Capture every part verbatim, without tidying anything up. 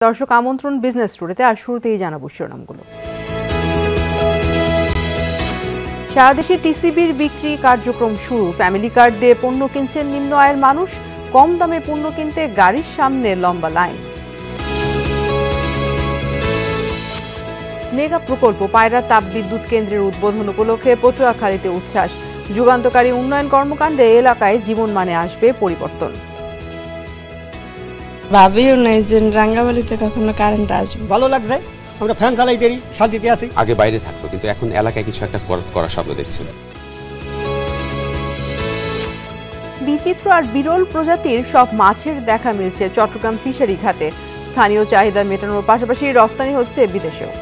দর্শক আমন্ত্রণ বিজনেস স্টোরিতে, আর শুরুতেই জানাবো শিরোনামগুলো। সারা দেশে টিসিবির বিক্রি কার্যক্রম শুরু। ফ্যামিলি কার্ড দিয়ে পণ্য কিনছেন নিম্ন আয়ের মানুষ। কম দামে পণ্য কিনতে গাড়ির সামনে লম্বা লাইন। মেগা প্রকল্প পায়রা তাপ বিদ্যুৎ কেন্দ্রের উদ্বোধন উপলক্ষে পটুয়াখালীতে উচ্ছ্বাস। যুগান্তকারী উন্নয়ন কর্মকাণ্ডে এলাকায় জীবনমানে আসবে পরিবর্তন। ভাবিও নাই যে রাঙ্গামাটিতে কখনো কারেন্ট আসবে। ভালো লাগছে, আমরা ফ্যান চালাই দেরি শান্তিতে আছি। আগে বাইরে থাকতো, কিন্তু এখন এলাকায় কিছু একটা করার স্বপ্ন দেখছেন। বিচিত্র আর বিরল প্রজাতির সব মাছের দেখা মিলছে চট্টগ্রাম ফিশারি ঘাটে। স্থানীয় চাহিদা মেটানোর পাশাপাশি রফতানি হচ্ছে বিদেশেও।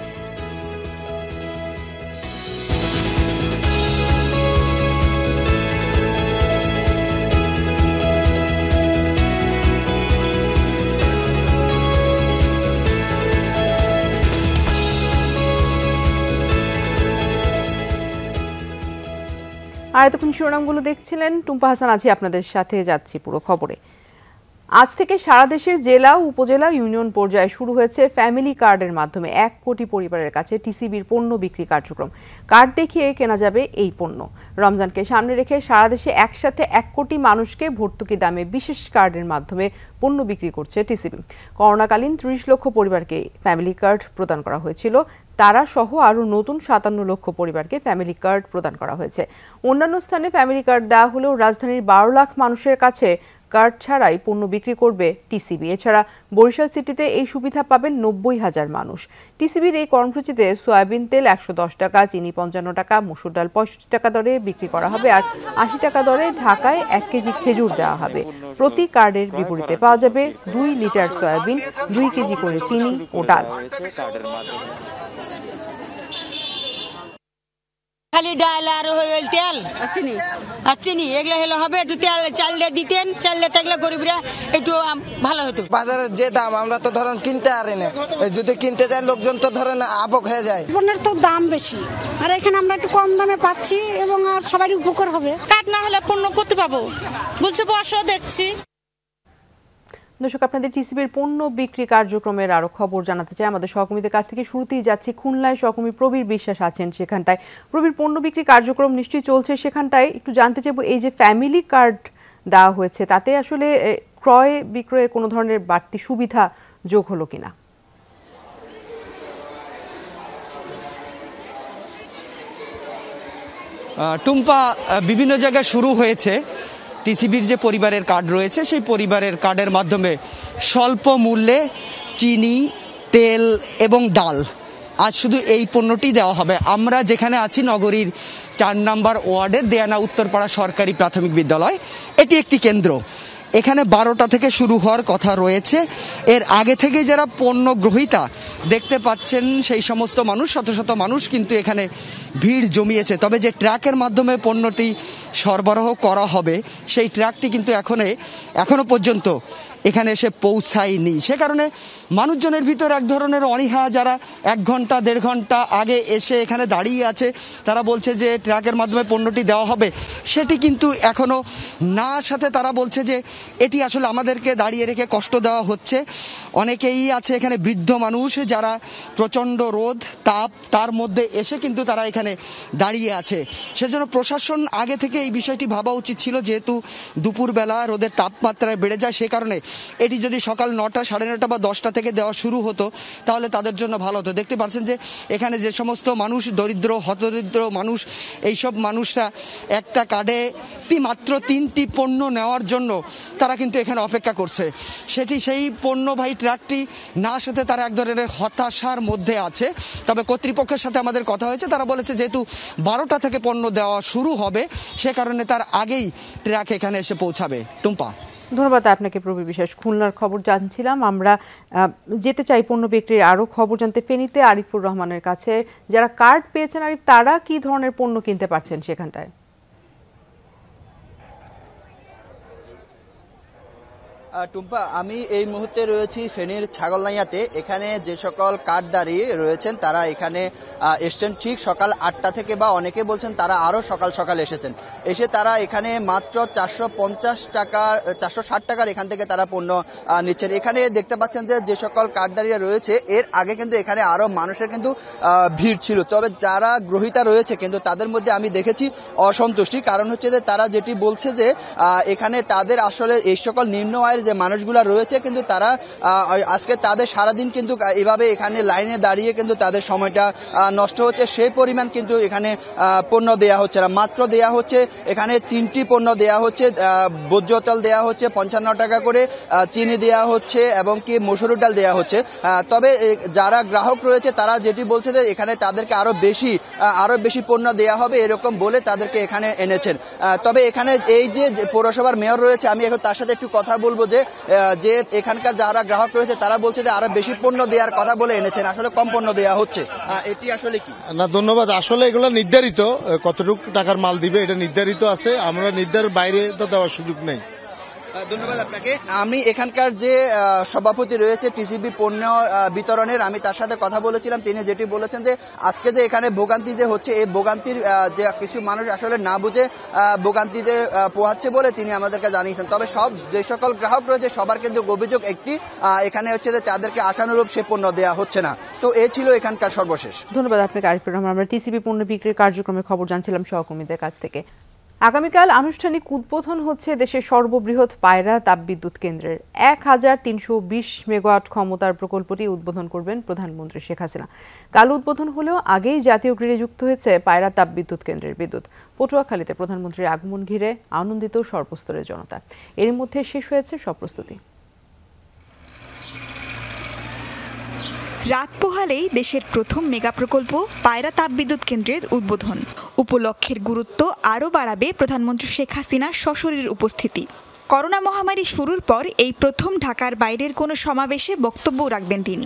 আর এতক্ষণ শিরোনামগুলো দেখছিলেন, টুম্পা হাসান আছি আপনাদের সাথে। যাচ্ছি পুরো খবরে। আজ থেকে সারা দেশের জেলা, উপজেলা, ইউনিয়ন পর্যায়ে শুরু হয়েছে ফ্যামিলি কার্ডের মাধ্যমে এক কোটি পরিবারের কাছে টিসিবির পণ্য বিক্রি কার্যক্রম। কার্ড দেখিয়ে কেনা যাবে এই পণ্য। রমজানকে সামনে রেখে সারা দেশে একসাথে এক কোটি মানুষকে ভর্তুকি দামে বিশেষ কার্ডের মাধ্যমে পণ্য বিক্রি করছে টিসিবি। করোনাকালীন ত্রিশ লক্ষ পরিবারকে ফ্যামিলি কার্ড প্রদান করা হয়েছিল। তারা সহ আরও নতুন সাতান্ন লক্ষ পরিবারকে ফ্যামিলি কার্ড প্রদান করা হয়েছে। অন্যান্য স্থানে ফ্যামিলি কার্ড দেওয়া হলেও রাজধানীর বারো লাখ মানুষের কাছে কার্ড ছাড়াই পণ্য বিক্রি করবে টিসিবি। এছাড়া বরিশাল সিটিতে এই সুবিধা পাবেন নব্বই হাজার মানুষ। টিসিবির এই কর্মসূচিতে সয়াবিন তেল একশো দশ টাকা, চিনি পঞ্চান্ন টাকা, মসুর ডাল পঁয়ষট্টি টাকা দরে বিক্রি করা হবে, আর আশি টাকা দরে ঢাকায় এক কেজি খেজুর দেওয়া হবে। প্রতি কার্ডের বিপরীতে পাওয়া যাবে দুই লিটার সয়াবিন, দুই কেজি করে চিনি ও ডাল। খালি ডাল আর হইল তেল চিনি আর চিনি এগুলো হলে হবে। একটু তেল চালটা দিতেন, চালটা থাকলে গরিবরা একটু ভালো হতো। বাজারের যে দাম আমরা তো ধরেন কিনতে পারি না, যদি কিনতে যাই লোকজন তো ধরেন আবক হয়ে যায়। পণ্যের তো দাম বেশি, আর এখানে আমরা একটু কম দামে পাচ্ছি এবং আর সবারই উপকার হবে। কার্ড না হলে পণ্য করতে পাবো বলছে, বসো দেখছি। দর্শক, আপনাদের টিসিবির পণ্য বিক্রি কার্যক্রমের আরো খবর জানাতে চাই আমাদের সহকর্মীদের কাছ থেকে। শুরুতেই যাচ্ছি খুলনায়, সহকর্মী প্রবীর বিশ্বাস আছেন সেখানটায়। প্রবীর, পণ্য বিক্রি কার্যক্রম নিশ্চয়ই চলছে সেখানটায়, একটু জানতে চাইবো এই যে ফ্যামিলি কার্ড দেওয়া হয়েছে তাতে আসলে ক্রয় বিক্রয়ে কোনো ধরনের বাড়তি সুবিধা যোগ হলো কিনা? টুম্পা, বিভিন্ন জায়গায় শুরু হয়েছে টিসিবির যে পরিবারের কার্ড রয়েছে সেই পরিবারের কার্ডের মাধ্যমে স্বল্প মূল্যে চিনি, তেল এবং ডাল আজ শুধু এই পণ্যটি দেওয়া হবে। আমরা যেখানে আছি নগরীর চার নম্বর ওয়ার্ডের দেয়ানা উত্তরপাড়া সরকারি প্রাথমিক বিদ্যালয়, এটি একটি কেন্দ্র। এখানে বারোটা থেকে শুরু হওয়ার কথা রয়েছে। এর আগে থেকে যারা পণ্য গ্রহীতা দেখতে পাচ্ছেন সেই সমস্ত মানুষ, শত শত মানুষ কিন্তু এখানে ভিড় জমিয়েছে। তবে যে ট্রাকের মাধ্যমে পণ্যটি সরবরাহ করা হবে সেই ট্রাকটি কিন্তু এখনো এখনো পর্যন্ত এখানে এসে পৌঁছায়নি। সে কারণে মানুষজনের ভিতর এক ধরনের অনীহা, যারা এক ঘন্টা দেড় ঘন্টা আগে এসে এখানে দাঁড়িয়ে আছে তারা বলছে যে ট্রাকের মাধ্যমে পণ্যটি দেওয়া হবে, সেটি কিন্তু এখনো না আসাতে তারা বলছে যে এটি আসলে আমাদেরকে দাঁড়িয়ে রেখে কষ্ট দেওয়া হচ্ছে। অনেকেই আছে এখানে বৃদ্ধ মানুষ যারা প্রচণ্ড রোদ তাপ তার মধ্যে এসে কিন্তু তারা এখানে দাঁড়িয়ে আছে। সেজন্য প্রশাসন আগে থেকে এই বিষয়টি ভাবা উচিত ছিল, যেহেতু দুপুরবেলা রোদের তাপমাত্রায় বেড়ে যায় সে কারণে এটি যদি সকাল নটা সাড়ে নটা বা দশটা থেকে দেওয়া শুরু হতো তাহলে তাদের জন্য ভালো হতো। দেখতে পাচ্ছেন যে এখানে যে সমস্ত মানুষ, দরিদ্র হতদরিদ্র মানুষ, এইসব মানুষরা একটা কার্ডে মাত্র তিনটি পণ্য নেওয়ার জন্য তারা কিন্তু এখানে অপেক্ষা করছে। সেটি সেই পণ্যবাহী ট্রাকটি না আসাতে তারা এক ধরনের হতাশার মধ্যে আছে। তবে কর্তৃপক্ষের সাথে আমাদের কথা হয়েছে, তারা বলেছে যেহেতু বারোটা থেকে পণ্য দেওয়া শুরু হবে সে কারণে তার আগেই ট্রাক এখানে এসে পৌঁছাবে। টুম্পা, ধন্যবাদ আপনাকে প্রবীর বিশ্বাস। খুলনার খবর জানছিলাম আমরা। যেতে চাই পণ্য বিক্রির আরও খবর জানতে ফেনীতে আরিফুর রহমানের কাছে। যারা কার্ড পেয়েছেন আরিফ, তারা কি ধরনের পণ্য কিনতে পারছেন সেখানটায়? টুম্পা, আমি এই মুহূর্তে রয়েছি ফেনীর ছাগলনাইয়াতে। এখানে যে সকল কার্ডধারী রয়েছেন তারা এখানে এসছেন ঠিক সকাল আটটা থেকে, বা অনেকে বলছেন তারা আরো সকাল সকাল এসেছেন। এসে তারা এখানে মাত্র চারশো পঞ্চাশ টাকা চারশো ষাট টাকার এখান থেকে তারা পণ্য নিচ্ছেন। এখানে দেখতে পাচ্ছেন যে যে সকল কার্ডধারীরা রয়েছে এর আগে কিন্তু এখানে আরো মানুষের কিন্তু ভিড় ছিল, তবে যারা গ্রহীতা রয়েছে কিন্তু তাদের মধ্যে আমি দেখেছি অসন্তুষ্টি। কারণ হচ্ছে যে তারা যেটি বলছে যে এখানে তাদের আসলে এই সকল নিম্ন আয়ের যে মানুষগুলা রয়েছে কিন্তু তারা আজকে তাদের সারাদিন কিন্তু এভাবে এখানে লাইনে দাঁড়িয়ে কিন্তু তাদের সময়টা নষ্ট হচ্ছে, সেই পরিমাণ কিন্তু এখানে পণ্য দেয়া হচ্ছে না। মাত্র দেয়া হচ্ছে এখানে তিনটি পণ্য দেয়া হচ্ছে, ভোজ্য তেল দেয়া হচ্ছে পঞ্চান্ন টাকা করে, চিনি দেয়া হচ্ছে এবং কি মসুর ডাল দেয়া হচ্ছে। তবে যারা গ্রাহক রয়েছে তারা যেটি বলছে যে এখানে তাদেরকে আরো বেশি আরো বেশি পণ্য দেয়া হবে এরকম বলে তাদেরকে এখানে এনেছেন। তবে এখানে এই যে পৌরসভার মেয়র রয়েছে, আমি এখন তার সাথে একটু কথা বলবো যে যে এখানকার যারা গ্রাহক রয়েছে তারা বলছে যে আরো বেশি পণ্য দেওয়ার কথা বলে এনেছেন, আসলে কম পণ্য দেওয়া হচ্ছে, এটি আসলে কি? না, ধন্যবাদ। আসলে এগুলো নির্ধারিত, কতটুকু টাকার মাল দিবে এটা নির্ধারিত আছে, আমরা নির্ধারিত বাইরে তো দেওয়ার সুযোগ নেই। ধন্যবাদ আপনাকে। আমি এখানকার যে সভাপতি রয়েছে টিসিবি পণ্য বিতরণের, আমি তার সাথে কথা বলেছিলাম। তিনি যেটি বলেছেন যে আজকে যে এখানে ভোগান্তি যে হচ্ছে এই ভোগান্তির যে কিছু মানুষ আসলে না বুঝে ভোগান্তিতে পোহাচ্ছে বলে তিনি আমাদেরকে জানিয়েছেন। তবে সব যে সকল গ্রাহক রয়েছে সবার কিন্তু অভিযোগ একটি, এখানে হচ্ছে যে তাদেরকে আশানুরূপ সে পণ্য দেওয়া হচ্ছে না। তো এই ছিল এখানকার সর্বশেষ। ধন্যবাদ আপনাকে আরিফুর রহমান। আমরা টিসিবি পণ্য বিক্রির কার্যক্রমের খবর জানছিলাম সহকর্মীদের কাছ থেকে। আগামীকাল আনুষ্ঠানিক উদ্বোধন হচ্ছে দেশের সর্ববৃহৎ পায়রা তাপবিদ্যুৎ কেন্দ্রের এক হাজার তিনশো বিশ মেগাওয়াট ক্ষমতার প্রকল্পটি উদ্বোধন করবেন প্রধানমন্ত্রী শেখ হাসিনা। কাল উদ্বোধন হলেও আগেই জাতীয় গ্রিডে যুক্ত হয়েছে পায়রা তাপবিদ্যুৎ কেন্দ্রের বিদ্যুৎ। পটুয়াখালীতে প্রধানমন্ত্রীর আগমন ঘিরে আনন্দিত সর্বস্তরের জনতা। এর মধ্যে শেষ হয়েছে সব প্রস্তুতি। রাত পোহালেই দেশের প্রথম মেগা প্রকল্প পায়রা তাপবিদ্যুৎ কেন্দ্রের উদ্বোধন। উপলক্ষের গুরুত্ব আরও বাড়াবে প্রধানমন্ত্রী শেখ হাসিনার সশরীর উপস্থিতি। করোনা মহামারী শুরুর পর এই প্রথম ঢাকার বাইরের কোনো সমাবেশে বক্তব্য রাখবেন তিনি।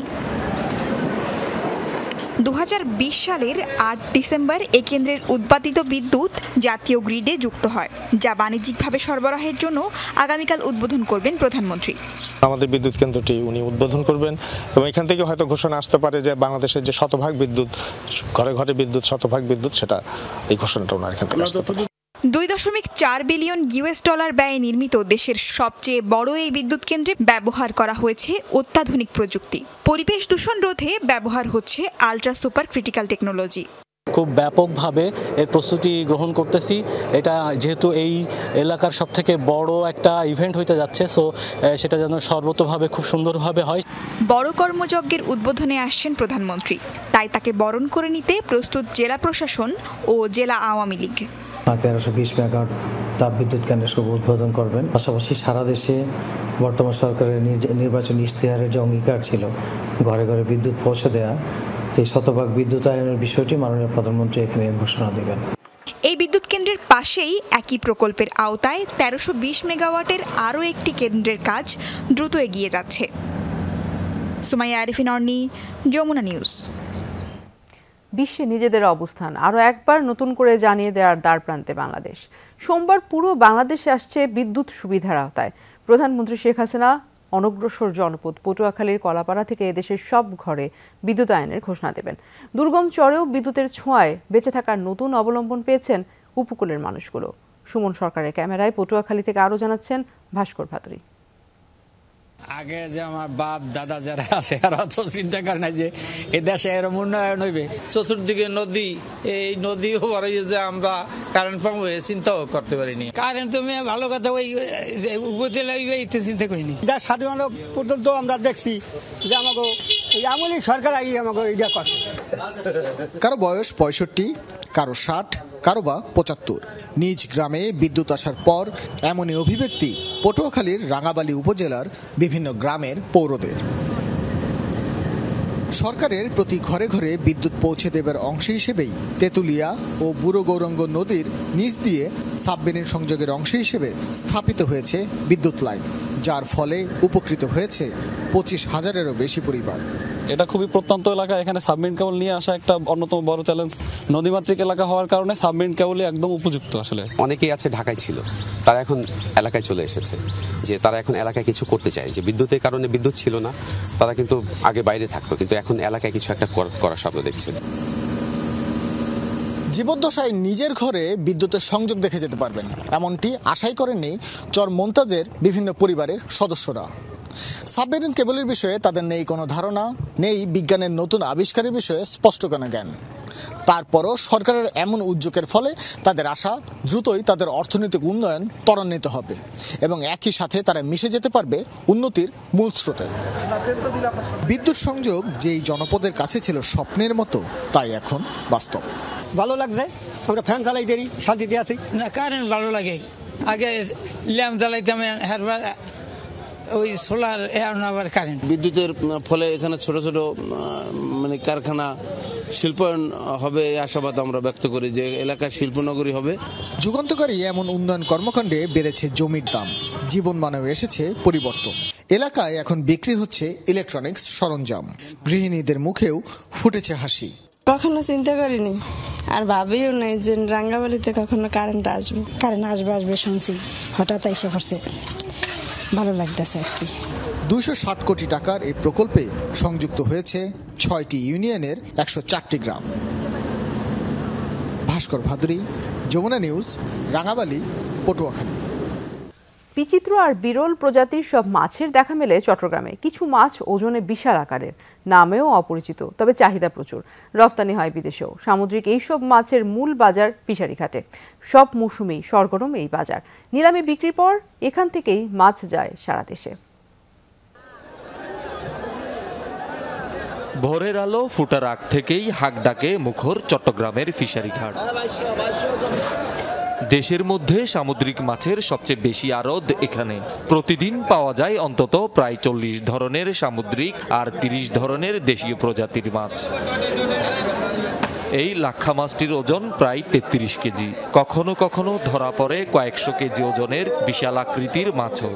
দু হাজার বিশ সালের আট ডিসেম্বর এ কেন্দ্রের উৎপাদিত বিদ্যুৎ জাতীয় গ্রিডে যুক্ত হয়, যা বাণিজ্যিকভাবে সরবরাহের জন্য আগামীকাল উদ্বোধন করবেন প্রধানমন্ত্রী। আমাদের বিদ্যুৎ কেন্দ্রটি উনি উদ্বোধন করবেন এবং এখান থেকে হয়তো ঘোষণা আসতে পারে যে বাংলাদেশের যে শতভাগ বিদ্যুৎ, ঘরে ঘরে বিদ্যুৎ, শতভাগ বিদ্যুৎ, সেটা এই ঘোষণাটা ওনার এখান থেকে আসতে পারে। দুই দশমিক চার বিলিয়ন ইউএস ডলার ব্যয়ে নির্মিত দেশের সবচেয়ে বড় এই বিদ্যুৎ কেন্দ্রে ব্যবহার করা হয়েছে অত্যাধুনিক প্রযুক্তি। পরিবেশ দূষণ রোধে ব্যবহার হচ্ছে আলট্রা সুপার ক্রিটিক্যাল টেকনোলজি। খুব ব্যাপকভাবে এর প্রস্তুতি গ্রহণ করতেছি। এটা যেহেতু এই এলাকার সব থেকে বড় একটা ইভেন্ট হইতে যাচ্ছে, সো সেটা যেন সর্বতোভাবে খুব সুন্দরভাবে হয়। বড় কর্মযজ্ঞের উদ্বোধনে আসছেন প্রধানমন্ত্রী, তাই তাকে বরণ করে নিতে প্রস্তুত জেলা প্রশাসন ও জেলা আওয়ামী লীগ। তেরোশো বিশ মেগাওয়াট তাপবিদ্যুৎ কেন্দ্রের শুভ উদ্বোধন করবেন। পাশাপাশি সারা দেশে বর্তমান সরকারের নির্বাচনী ইশতেহারের যে অঙ্গীকার ছিল ঘরে ঘরে বিদ্যুৎ পৌঁছে দেওয়া, এই শতভাগ বিদ্যুতায়নের বিষয়টি মাননীয় প্রধানমন্ত্রী এখানে ঘোষণা দেবেন। এই বিদ্যুৎ কেন্দ্রের পাশেই একই প্রকল্পের আওতায় তেরোশো বিশ মেগাওয়াটের আরও একটি কেন্দ্রের কাজ দ্রুত এগিয়ে যাচ্ছে। সুমাইয়া আরিফিন অর্নি, যমুনা নিউজ। বিশ্বে নিজেদের অবস্থান আরও একবার নতুন করে জানিয়ে দেওয়ার দ্বারপ্রান্তে বাংলাদেশ। সোমবার পুরো বাংলাদেশে আসছে বিদ্যুৎ সুবিধার আওতায়। প্রধানমন্ত্রী শেখ হাসিনা অনগ্রসর জনপদ পটুয়াখালীর কলাপাড়া থেকে এদেশের সব ঘরে বিদ্যুতায়নের ঘোষণা দেবেন। দুর্গম চরেও বিদ্যুতের ছোঁয়ায় বেঁচে থাকার নতুন অবলম্বন পেয়েছেন উপকূলের মানুষগুলো। সুমন সরকারের ক্যামেরায় পটুয়াখালী থেকে আরও জানাচ্ছেন ভাস্কর ভাদুরী। আগে যে আমার বাপ দাদা যারা আছে আর অত চিন্তা করে না যে এ দেশে এরকম উন্নয়ন হইবে। চতুর্দিকে নদী, এই নদীও বড় যে আমরা কারেন্ট পাবো চিন্তাও করতে পারিনি। কারেন্ট তুমি ভালো কথা, ওই উপজেলা একটু চিন্তা করিনি। স্বাধীনতা পর্যন্ত আমরা দেখছি যে আমাকে আমলি সরকার আগে আমাকে এটা করছে। কারো বয়স পঁয়ষট্টি, কারো ষাট, কারো বা পঁচাত্তর। নিজ গ্রামে বিদ্যুৎ আসার পর এমনই অভিব্যক্তি পটুয়াখালীর রাঙাবালী উপজেলার বিভিন্ন গ্রামের পৌরদের। সরকারের প্রতি ঘরে ঘরে বিদ্যুৎ পৌঁছে দেবার অংশ হিসেবেই তেঁতুলিয়া ও বুড়ো গৌরাঙ্গ নদীর নিচ দিয়ে সাবমেরিন সংযোগের অংশ হিসেবে স্থাপিত হয়েছে বিদ্যুৎ লাইন, যার ফলে উপকৃত হয়েছে পঁচিশ হাজারেরও বেশি পরিবার। এটা খুবই প্রত্যন্ত এলাকা, এখানে সাবমেরিন কেবল নিয়ে আসা একটা অন্যতম বড় চ্যালেঞ্জ। নদীমাতৃক এলাকা হওয়ার কারণে সাবমেরিন কেবলই একদম উপযুক্ত। আসলে অনেকেই আছে ঢাকায় ছিল, তারা এখন এলাকায় চলে এসেছে, যে তারা এখন এলাকায় কিছু করতে চায়, যে বিদ্যুতের কারণে বিদ্যুৎ ছিল না, তারা কিন্তু আগে বাইরে থাকতো, কিন্তু এখন এলাকায় কিছু একটা করার স্বপ্ন দেখছে। জীবদ্দশায় নিজের ঘরে বিদ্যুতের সংযোগ দেখে যেতে পারবেন, এমনটি আশাই করেননি চর মন্তাজের বিভিন্ন পরিবারের সদস্যরা। সাবমেরিন কেবলের বিষয়ে তাদের নেই কোনো ধারণা, নেই বিজ্ঞানের নতুন আবিষ্কারের বিষয়ে স্পষ্ট কোনো জ্ঞান। তারপরও সরকারের এমন উদ্যোগের ফলে তাদের আশা দ্রুতই তাদের অর্থনৈতিক উন্নয়ন ত্বরান্বিত হবে এবং একই সাথে তারা মিশে যেতে পারবে উন্নতির মূল স্রোতে। বিদ্যুৎ সংযোগ যেই জনপদের কাছে ছিল স্বপ্নের মতো, তাই এখন বাস্তব। ভালো লাগছে, আমরা ফ্যান চালাই দেরি শান্তিতে আছি। না কারেন্ট ভালো লাগে, আগে ল্যাম্প জ্বালাইতাম, ওই সোলার আবার কারেন্ট। বিদ্যুতের ফলে এখানে ছোট ছোট মানে কারখানা শিল্পায়ন হবে এই আশাবাদ আমরা ব্যক্ত করি, যে এলাকা শিল্পনগরী হবে। যুগান্তকারী এমন উন্নয়ন কর্মকাণ্ডে বেড়েছে জমির দাম, জীবনমানেও এসেছে পরিবর্তন। এলাকায় এখন বিক্রি হচ্ছে ইলেকট্রনিক্স সরঞ্জাম, গৃহিণীদের মুখেও ফুটেছে হাসি। কখনো চিন্তা করিনি আর ভাবিও নাই যে রাঙ্গাবালিতে কখনো কারেন্ট আসবে। কারেন্ট আসবে আসবে শুনছি, হঠাৎ এসে পড়ছে, ভালো লাগতেছে আর কি। দুইশো ষাট কোটি টাকার এই প্রকল্পে সংযুক্ত হয়েছে ছয়টি ইউনিয়নের একশো চারটি গ্রাম। ভাস্কর ভাদুরী, যমুনা নিউজ, রাঙাবালি, পটুয়াখালী। বিচিত্র আর বিরল প্রজাতির সব মাছের দেখা মেলে চট্টগ্রামে। কিছু মাছ ওজনে বিশাল আকারের, নামেও অপরিচিত, তবে চাহিদা প্রচুর, রপ্তানি হয় বিদেশেও। সামুদ্রিক এইসব মাছের মূল বাজার ফিশারি ঘাটে। সব মৌসুমেই সরগরম এই বাজার। নিলামে বিক্রির পর এখান থেকেই মাছ যায় সারা দেশে। ভোরের আলো ফুটার আগ থেকেই হাঁক ডাকে মুখর চট্টগ্রামের ফিশারি ঘাট। দেশের মধ্যে সামুদ্রিক মাছের সবচেয়ে বেশি আড়ত এখানে। প্রতিদিন পাওয়া যায় অন্তত প্রায় চল্লিশ ধরনের সামুদ্রিক আর তিরিশ ধরনের দেশীয় প্রজাতির মাছ। এই লাক্ষা মাছটির ওজন প্রায় তেত্রিশ কেজি। কখনো কখনো ধরা পড়ে কয়েকশো কেজি ওজনের বিশাল আকৃতির মাছও।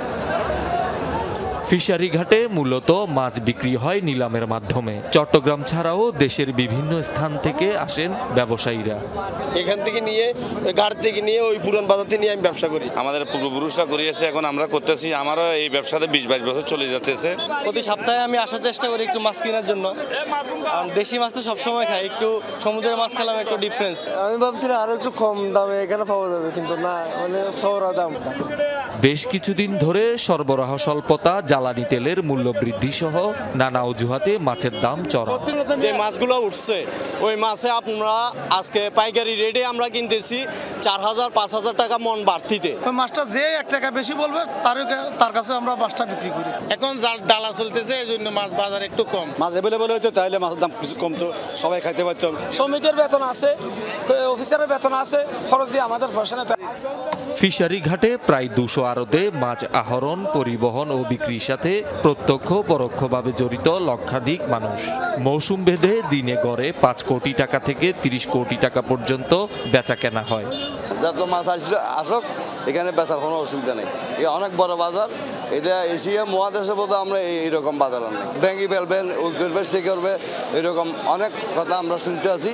ফিশারি ঘাটে মূলত মাছ বিক্রি হয় নিলামের মাধ্যমে। চট্টগ্রাম ছাড়াও দেশের বিভিন্ন স্থান থেকে আসেন ব্যবসায়ীরা। এখান থেকে নিয়ে ঘাট থেকে নিয়ে ওই পুরান বাজার থেকে নিয়ে আমি ব্যবসা করি। আমাদের পূর্বপুরুষরা করিয়েছে, এখন আমরা করতেছি। আমারও এই ব্যবসাতে বিশ বাইশ বছর চলে যেতেছে। প্রতি সপ্তাহে আমি আসার চেষ্টা করি একটু মাছ কেনার জন্য। দেশি মাছ তো সবসময় খাই, একটু সমুদ্রের মাছ খেলাম একটু ডিফারেন্স। আমি ভাবছিলাম আরো একটু কম দামে এখানে পাওয়া যাবে, কিন্তু না, মানে সৌরা দাম। বেশ কিছুদিন ধরে সরবরাহ স্বল্পতা, জ্বালানি তেলের মূল্য বৃদ্ধি সহ নানা অজুহাতে মাছের দাম চড়া। যে মাছগুলো উঠছে ওই মাছে আমরা আজকে পাইকারি রেটে আমরা কিনতেছি চার হাজার পাঁচ হাজার টাকা মন বাড়তিতে। ওই মাছটা যে এক টাকা বেশি বলবে তার তার কাছে আমরা মাছটা বিক্রি করি। এখন ডালা চলতেছে, এই জন্য মাছ বাজার একটু কম। মাছ অ্যাভেলেবল হইতো তাহলে মাছের দাম কিছু কমতো, সবাই খাইতে পারতাম। শ্রমিকের বেতন আছে, অফিসারের বেতন আছে, খরচ দিয়ে আমাদের পয়সা নেই। ফিশারি ঘাটে প্রায় দুশো আড়তে মাছ আহরণ, পরিবহন ও বিক্রির সাথে প্রত্যক্ষ পরোক্ষভাবে জড়িত লক্ষাধিক মানুষ। মৌসুম ভেদে দিনে গড়ে পাঁচ কোটি টাকা থেকে তিরিশ কোটি টাকা পর্যন্ত বেচা কেনা হয়। যত মাছ আসলে আসুক, এখানে বেচার কোনো অসুবিধা নেই। এটা অনেক বড় বাজার, এটা এশিয়া মহাদেশে বোধহয় আমরা এইরকম বাজার নেই। ব্যাঙ্গি ফেলবেন, ও করবে, সে করবে, এরকম অনেক কথা আমরা শুনতে আছি।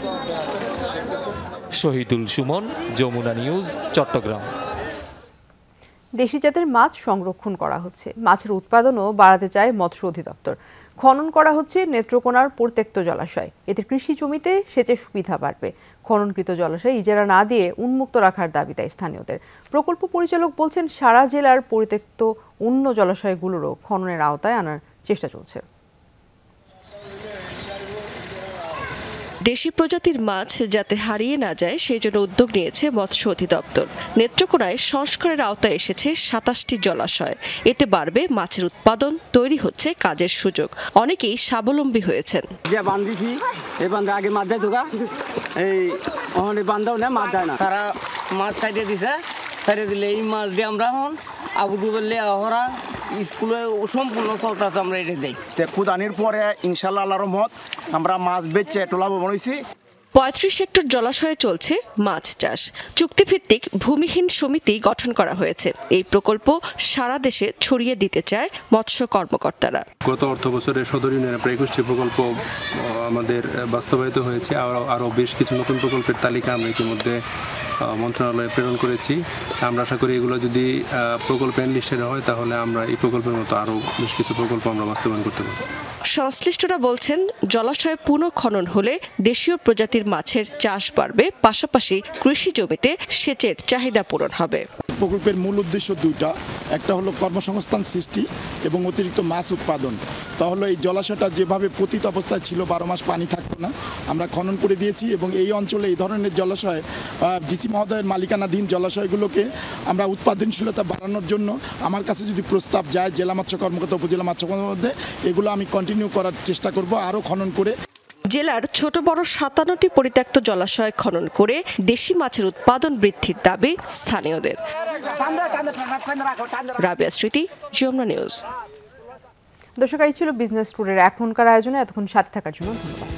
শহীদুল সুমন, যমুনা নিউজ, চট্টগ্রাম। দেশি জাতের মাছ সংরক্ষণ করা হচ্ছে। মাছের উৎপাদনও বাড়াতে চায় মৎস্য অধিদপ্তর। খনন করা হচ্ছে নেত্রকোনার পরিত্যক্ত জলাশয়। এতে কৃষি জমিতে সেচের সুবিধা বাড়বে। খননকৃত জলাশয় ইজারা না দিয়ে উন্মুক্ত রাখার দাবি তাই স্থানীয়দের। প্রকল্প পরিচালক বলছেন, সারা জেলার পরিত্যক্ত অন্য জলাশয়গুলোরও খননের আওতায় আনার চেষ্টা চলছে। দেশি প্রজাতির মাছ যাতে হারিয়ে না যায় সেই জন্য উদ্যোগ নিয়েছে মৎস্য অধিদপ্তর। নেত্রকোনায় সংস্কারের আওতায় এসেছে সাতাশটি জলাশয়। এতে বাড়বে মাছের উৎপাদন, তৈরি হচ্ছে কাজের সুযোগ। অনেকেই স্বাবলম্বী হয়েছেন। যে বান্ধিছি এই বান্ধা আগে মাছ দেয় তোকা, এই অহনে বান্ধাও না, মাছ দেয় না। তারা মাছ ছাইড়ে দিছে, ছাইড়ে দিলে এই মাছ দিয়ে আমরা এখন আবু দুবেলে ওরা স্কুলে সম্পূর্ণ চলতেছে, আমরা এটা দেই। কুদানির পরে ইনশাল্লাহ আল্লাহর রহমত আমরা মাছ বেচে একটু লাভবান হয়েছি। পঁয়ত্রিশ হেক্টর জলাশয়ে চলছে মাছ চাষ। চুক্তিভিত্তিক ভূমিহীন সমিতি গঠন করা হয়েছে। এই প্রকল্প সারা দেশে ছড়িয়ে দিতে চায় মৎস্য কর্মকর্তারা। গত অর্থ বছরে সদর ইউনিয়নের প্রায় একুশটি প্রকল্প আমাদের বাস্তবায়িত হয়েছে। আরও বেশ কিছু নতুন প্রকল্পের তালিকা আমরা ইতিমধ্যে মন্ত্রণালয়ে প্রেরণ করেছি। আমরা আশা করি এগুলো যদি প্রকল্পের লিস্টের হয় তাহলে আমরা এই প্রকল্পের মতো আরও বেশ কিছু প্রকল্প আমরা বাস্তবায়ন করতে পারব। সংশ্লিষ্টরা বলছেন, জলাশয় পুনঃখনন হলে দেশীয় প্রজাতির মাছের চাষ বাড়বে, পাশাপাশি কৃষি জমিতে সেচের চাহিদা পূরণ হবে। প্রকল্পের মূল উদ্দেশ্য দুইটা, একটা হলো কর্মসংস্থান সৃষ্টি এবং অতিরিক্ত মাছ উৎপাদন। তাহলে এই জলাশয়টা যেভাবে পতিত অবস্থায় ছিল, বারো মাস পানি থাকতো না, আমরা খনন করে দিয়েছি এবং এই অঞ্চলে এই ধরনের জলাশয় ডিসি মহোদয়ের মালিকানাধীন জলাশয়গুলোকে আমরা উৎপাদনশীলতা বাড়ানোর জন্য আমার কাছে যদি প্রস্তাব যায় জেলা মৎস্য কর্মকর্তা, উপজেলা মৎস্য কর্মকর্তার মধ্যে, এগুলো আমি কন্টিনিউ করার চেষ্টা করব আরও খনন করে। জেলার ছোট বড় সাতান্নটি পরিত্যক্ত জলাশয় খনন করে দেশি মাছের উৎপাদন বৃদ্ধির দাবি স্থানীয়দের। রাবিয়া স্মৃতি, যমুনা নিউজ। দর্শক, এই ছিল বিজনেস ট্যুরের এখনকার আয়োজনে। এতক্ষণ সাথে থাকার জন্য ধন্যবাদ।